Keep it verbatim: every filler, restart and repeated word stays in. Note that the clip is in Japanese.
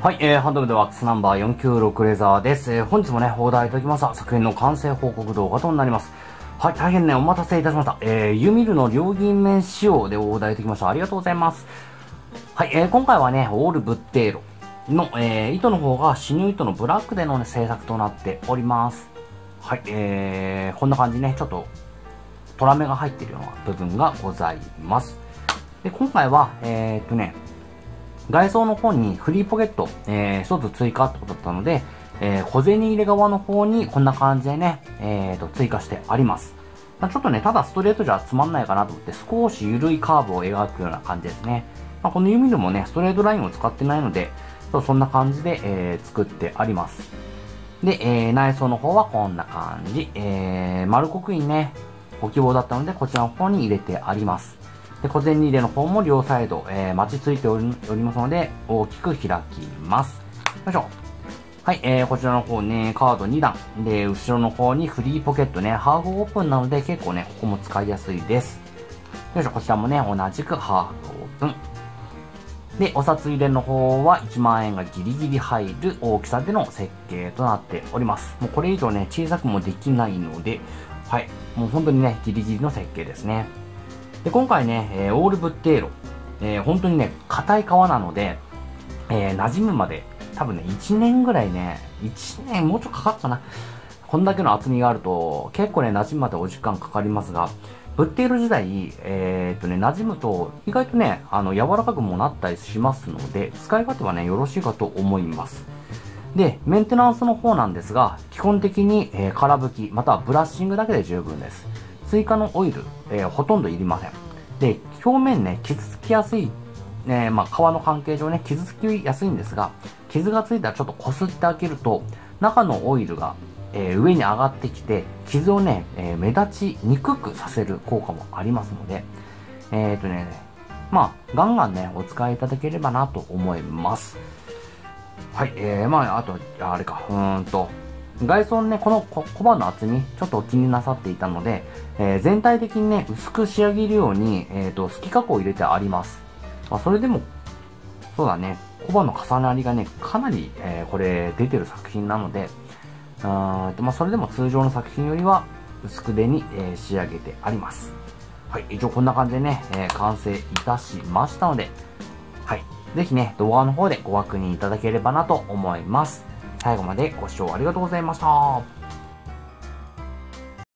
はい、えー、ハンドルでワックスナンバーよんきゅうろくレザーです。えー、本日もね、オーダーいただきました作品の完成報告動画となります。はい、大変ね、お待たせいたしました。えー、ユミルの両銀面仕様でオーダーいただきました。ありがとうございます。はい、えー、今回はね、オールブッテーロの、えー、糸の方がシニュー糸のブラックでの、ね、製作となっております。はい、えー、こんな感じね、ちょっと、トラメが入っているような部分がございます。で、今回は、えーっとね、外装の方にフリーポケット、えー、一つ追加ってことだったので、えー、小銭入れ側の方にこんな感じでね、えーと、追加してあります。まあ、ちょっとね、ただストレートじゃつまんないかなと思って少し緩いカーブを描くような感じですね。まあ、この弓でもね、ストレートラインを使ってないので、そんな感じで、えー、作ってあります。で、えー、内装の方はこんな感じ。えー、丸刻印ね、ご希望だったので、こちらの方に入れてあります。で、小銭入れの方も両サイド、えー、待ちついておりますので、大きく開きます。よいしょ。はい、えー、こちらの方ね、カードにだん。で、後ろの方にフリーポケットね、ハーフオープンなので、結構ね、ここも使いやすいです。よいしょ、こちらもね、同じくハーフオープン。で、お札入れの方はいちまんえんがギリギリ入る大きさでの設計となっております。もうこれ以上ね、小さくもできないので、はい、もう本当にね、ギリギリの設計ですね。で、今回ね、えー、オールブッテーロ。えー、本当にね、硬い革なので、えー、馴染むまで、多分ね、いちねんぐらいね、いちねんもうちょっとかかったかな。こんだけの厚みがあると、結構ね、馴染むまでお時間かかりますが、ブッテーロ時代、えー、っとね、馴染むと、意外とね、あの、柔らかくもなったりしますので、使い勝手はね、よろしいかと思います。で、メンテナンスの方なんですが、基本的に、えー、空拭き、またはブラッシングだけで十分です。追加のオイル、えー、ほとんどいりません。で、表面ね、傷つきやすい、ね、まあ、皮の関係上ね、傷つきやすいんですが、傷がついたらちょっと擦ってあげると、中のオイルが、えー、上に上がってきて、傷をね、えー、目立ちにくくさせる効果もありますので、えーとね、まあ、ガンガンね、お使いいただければなと思います。はい、えー、まあ、あと、あれか、うーんと、外装ね、この小判の厚み、ちょっと気になさっていたので、えー、全体的にね、薄く仕上げるように、えっと、隙加工を入れてあります。まあ、それでも、そうだね、小判の重なりがね、かなり、えー、これ、出てる作品なので、あまあ、それでも通常の作品よりは、薄くでに、えー、仕上げてあります。はい、一応こんな感じでね、えー、完成いたしましたので、はい、ぜひね、動画の方でご確認いただければなと思います。最後までご視聴ありがとうございました。